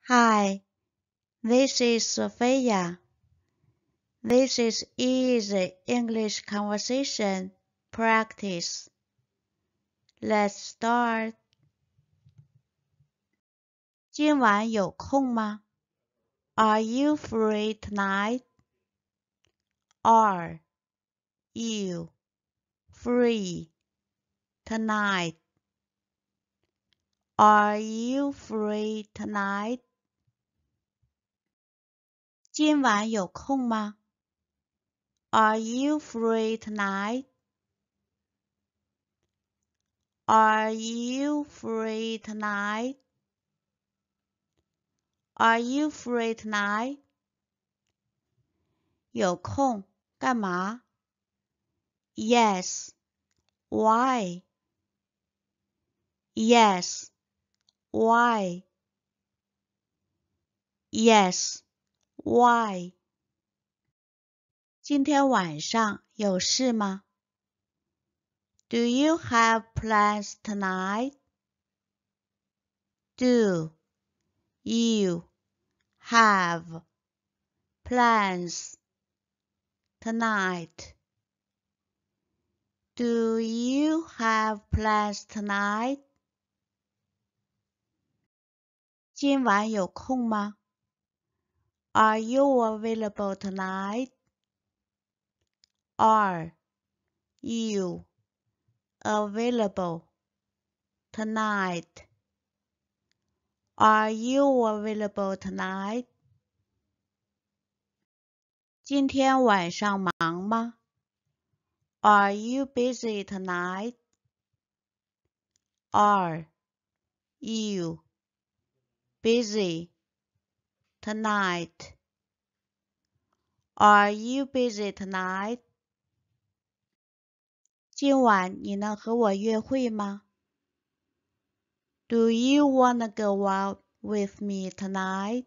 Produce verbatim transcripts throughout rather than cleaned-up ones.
Hi, this is Sophia. This is easy English conversation practice. Let's start. 今晚有空吗？ Are you free tonight? Are you free tonight? Are you free tonight? 今晚有空吗？ Are you free tonight? Are you free tonight? Are you free tonight? 有空干嘛？ Yes. Why? Yes. Why? Yes. Why? 今天晚上有事吗？ Do you have plans tonight? Do you have plans tonight? Do you have plans tonight? 今晚有空吗？ Are you available tonight? Are you available tonight? Are you available tonight? 今天晚上忙吗？ Are you busy tonight? Are you busy tonight? Are you busy tonight? 今晚你能和我约会吗？ Do you wanna go out with me tonight?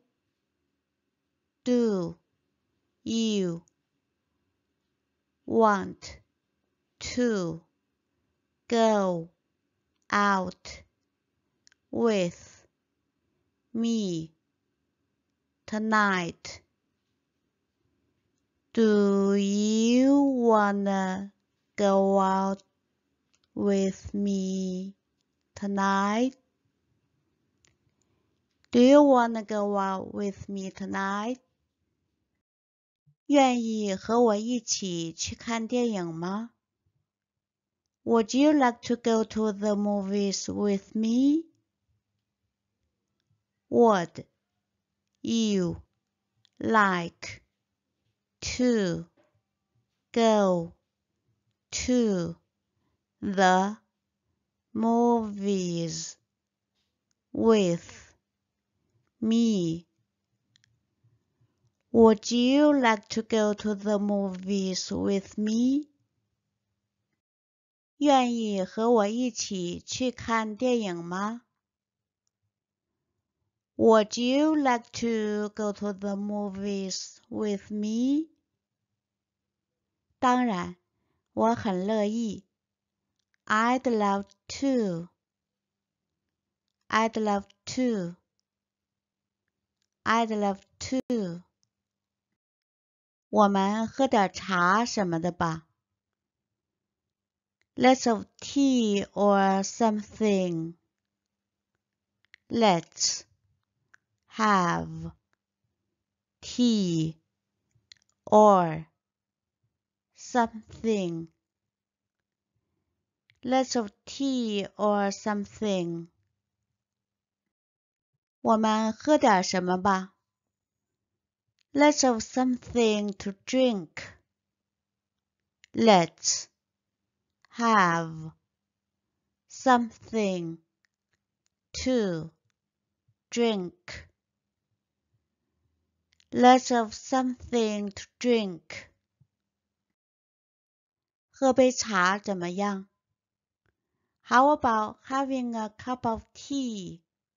Do you want to go out with me tonight? Do you wanna go out with me tonight? Do you wanna go out with me tonight? 愿意和我一起去看电影吗？ Would you like to go to the movies with me? Would you like to go to the movies with me? Would you like to go to the movies with me? 愿意和我一起去看电影吗？ Would you like to go to the movies with me? 当然，我很乐意。I'd love to. I'd love to. I'd love to. 我们喝点茶什么的吧。Let's have tea or something. Let's have tea or something. Let's have tea or something. 我们喝点什么吧。Let's have something to drink. Let's have something to drink. Let's have something to drink. 喝杯茶怎么样？ How about having a cup of tea?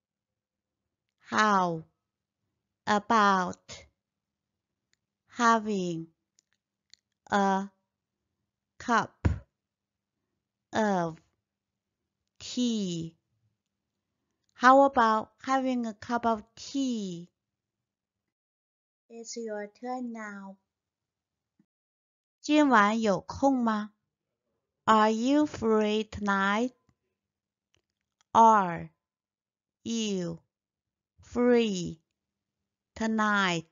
How about having a cup of tea? How about having a cup of tea? It's your turn now. 今晚有空吗？ Are you free tonight? Are you free tonight?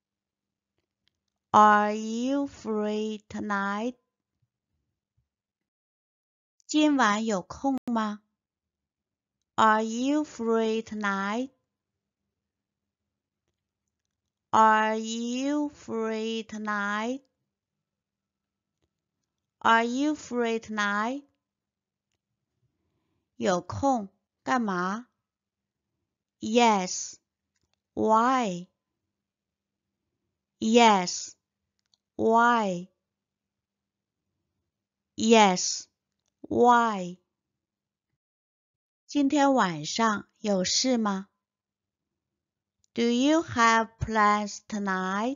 Are you free tonight? 今晚有空吗？ Are you free tonight? Are you free tonight? Are you free tonight? 有空干嘛？ Yes. Why? Yes. Why? Yes. Why? 今天晚上有事吗？ Do you have plans tonight?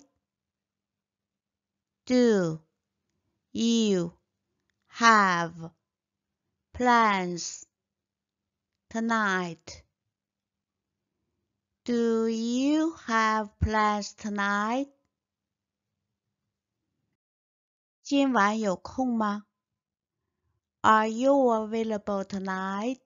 Do you have plans tonight? Do you have plans tonight? 今晚有空吗？ Are you available tonight?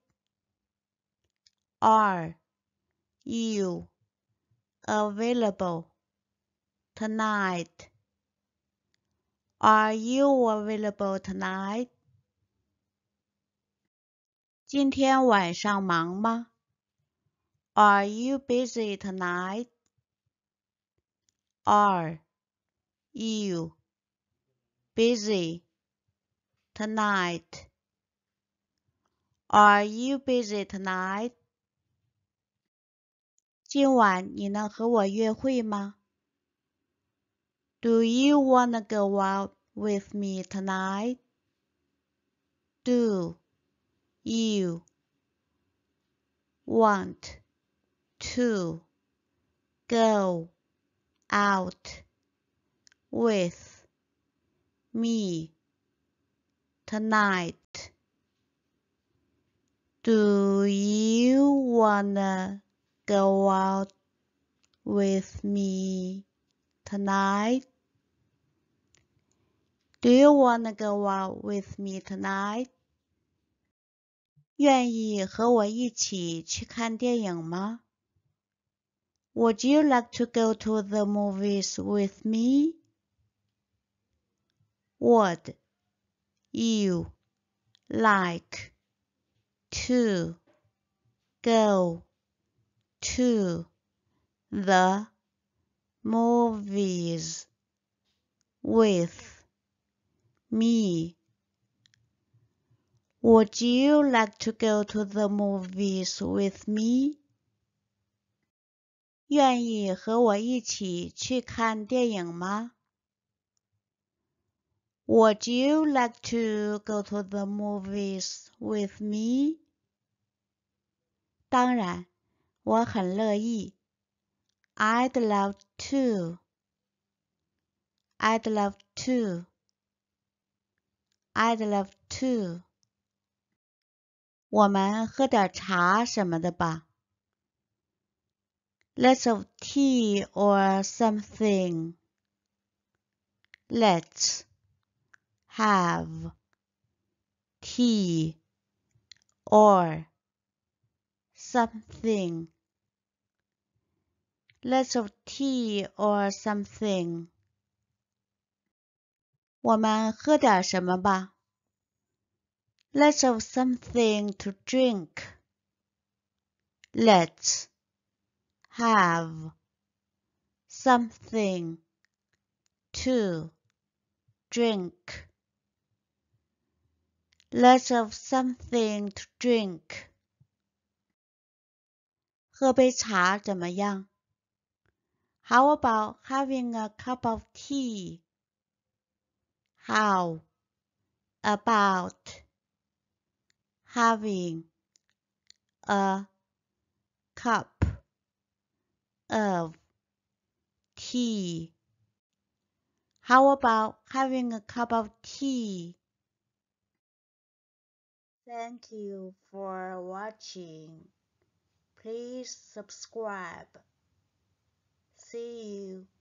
Are you available tonight? Are you available tonight? 今天晚上忙吗？ Are you busy tonight? Are you busy tonight? Are you busy tonight? 今晚你能和我约会吗？ Do you wanna go out with me tonight? Do you want to go out with me tonight? Do you wanna go out with me tonight? Do you wanna go out with me tonight? 愿意和我一起去看电影吗？ Would you like to go to the movies with me? Would you like to go to the movies with me? Would you like to go to the movies with me? 愿意和我一起去看电影吗？ Would you like to go to the movies with me? 当然，我很乐意。I'd love to. I'd love to. I'd love to. 我们喝点茶什么的吧。Let's have tea or something. Let's have tea or something. Let's have tea or something. 我们喝点什么吧。Let's have something to drink. Let's have something to drink. Let's have something to drink. 喝杯茶怎么样？ How about having a cup of tea? How about having a cup of tea? How about having a cup of tea? Thank you for watching. please subscribe. See you.